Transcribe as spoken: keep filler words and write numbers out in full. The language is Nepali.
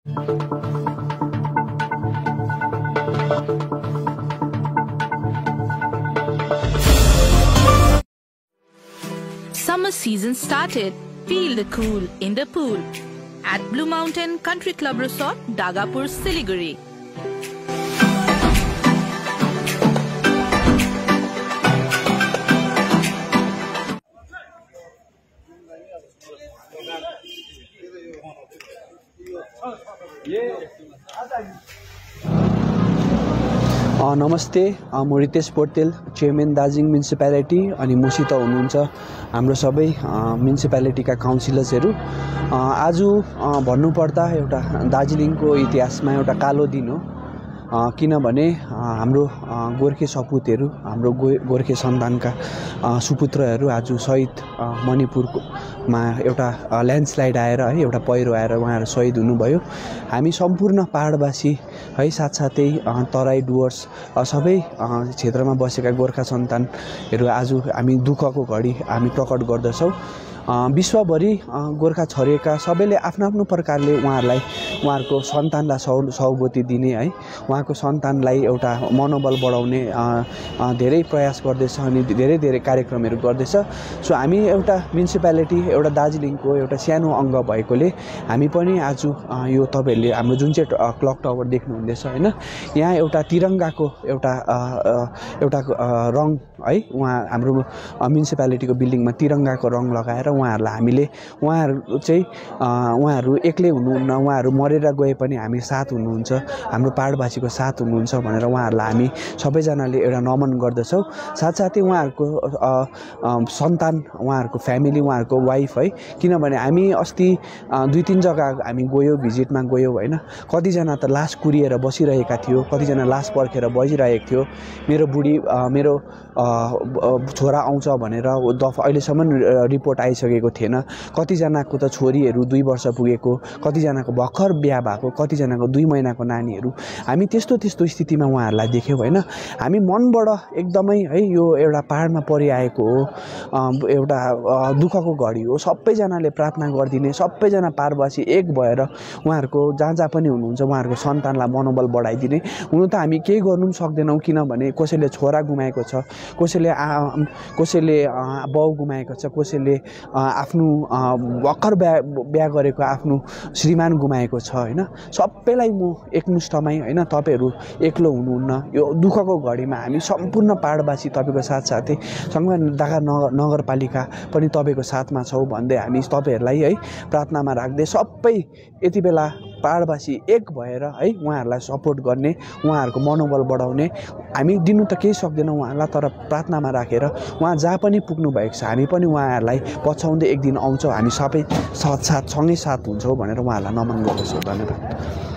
Summer season started. Feel the cool in the pool at Blue Mountain Country Club Resort, Dagapur, Siliguri. नमस्ते, म रितेश पोर्टेल, चेयरमैन दार्जिलिङ म्युनिसिपालिटी अनि मसित हुनुहुन्छ हाम्रो सबै म्युनिसिपालिटीका काउन्सिलर्सहरू। आज भन्नुपर्दा एउटा दार्जिलिङको इतिहासमा एउटा कालो दिन हो, किनभने हाम्रो गोर्खे सपुतहरू, हाम्रो गोर्खे सन्तानका सुपुत्रहरू आज शहीद मणिपुरमा एउटा ल्यान्डस्लाइड आएर है एउटा पहिरो आएर उहाँहरू शहीद हुनुभयो। हामी सम्पूर्ण पहाडवासी है साथसाथै तराई डुवर्स सबै क्षेत्रमा बसेका गोर्खा सन्तानहरू आज हामी दुःखको घडी हामी प्रकट गर्दछौँ। विश्वभरि गोर्खा छरिएका सबैले आफ्नो आफ्नो प्रकारले उहाँहरूलाई उहाँहरूको सन्तानलाई सौ सौगति दिने है उहाँको सन्तानलाई एउटा मनोबल बढाउने धेरै प्रयास गर्दैछ अनि धेरै धेरै कार्यक्रमहरू गर्दैछ। सो हामी एउटा म्युनिसिपालिटी एउटा दार्जिलिङको एउटा सानो अङ्ग भएकोले हामी पनि आज यो तपाईँहरूले हाम्रो जुन चाहिँ क्लक टावर देख्नुहुँदैछ होइन, यहाँ एउटा तिरङ्गाको एउटा एउटा रङ है उहाँ हाम्रो म्युनिसिपालिटीको बिल्डिङमा तिरङ्गाको रङ लगाएर उहाँहरूलाई हामीले उहाँहरू चाहिँ उहाँहरू एक्लै हुनुहुन्न, उहाँहरू मरेर गए पनि हामी साथ हुनुहुन्छ, हाम्रो पहाडवासीको साथ हुनुहुन्छ भनेर उहाँहरूलाई हामी सबैजनाले एउटा नमन गर्दछौँ। साथसाथै उहाँहरूको सन्तान, उहाँहरूको फ्यामिली, उहाँहरूको वाइफ है, किनभने हामी अस्ति दुई तिन जग्गा हामी गयौँ, भिजिटमा गयौँ होइन, कतिजना त लास कुरिएर बसिरहेका थियो, कतिजना लास पर्खेर बसिरहेको थियो। मेरो बुढी मेरो छोरा आउँछ भनेर दफ अहिलेसम्म रिपोर्ट आइसकेको थिएन। कतिजनाको त छोरीहरू दुई वर्ष पुगेको, कतिजनाको भर्खर बिहा भएको, कतिजनाको दुई महिनाको नानीहरू। हामी त्यस्तो त्यस्तो स्थितिमा उहाँहरूलाई देख्यौँ होइन। हामी मनबाट एकदमै है यो एउटा पाहाडमा परिआएको हो, एउटा दुःखको घडी हो, सबैजनाले प्रार्थना गरिदिने, सबैजना पाहाडवासी एक भएर उहाँहरूको जहाँ जहाँ पनि हुनुहुन्छ उहाँहरूको सन्तानलाई मनोबल बढाइदिने। हुनु त हामी केही गर्नु पनि सक्दैनौँ, किनभने कसैले छोरा गुमाएको छ, कसैले कसैले बाउ गुमाएको छ, कसैले आफ्नो भर्खर बिहा बिहा गरेको आफ्नो श्रीमान गुमाएको छ होइन। सबैलाई म एकमुष्टमै होइन, तपाईँहरू एक्लो हुनुहुन्न, यो दुःखको घडीमा हामी सम्पूर्ण पहाडवासी तपाईँको साथसाथै सँगै दागा नगर नगरपालिका पनि तपाईँको साथमा छौँ भन्दै हामी तपाईँहरूलाई है प्रार्थनामा राख्दै सबै यति बेला पहाडवासी एक भएर है उहाँहरूलाई सपोर्ट गर्ने, उहाँहरूको मनोबल बढाउने। हामी दिनु त केही सक्दैनौँ उहाँलाई, तर प्रार्थनामा राखेर उहाँ जहाँ पनि पुग्नु भएको छ हामी पनि उहाँहरूलाई पछ्याउँदै एक दिन आउँछौँ, हामी सबै साथ साथ सँगै साथ हुन्छौँ भनेर उहाँहरूलाई नमन गर्दछौँ। धन्यवाद।